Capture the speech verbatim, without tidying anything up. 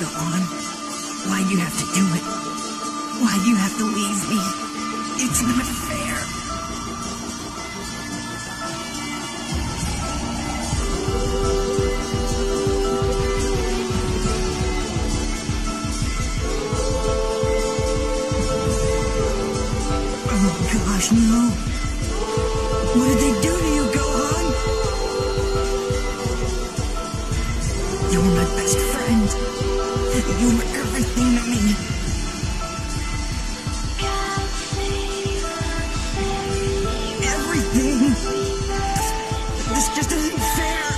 Gohan? Why do you have to do it? Why do you have to leave me? It's not fair. Oh gosh, no. What did they do to you, Gohan? You were my best friend. You were everything to me. Everything. This just isn't fair.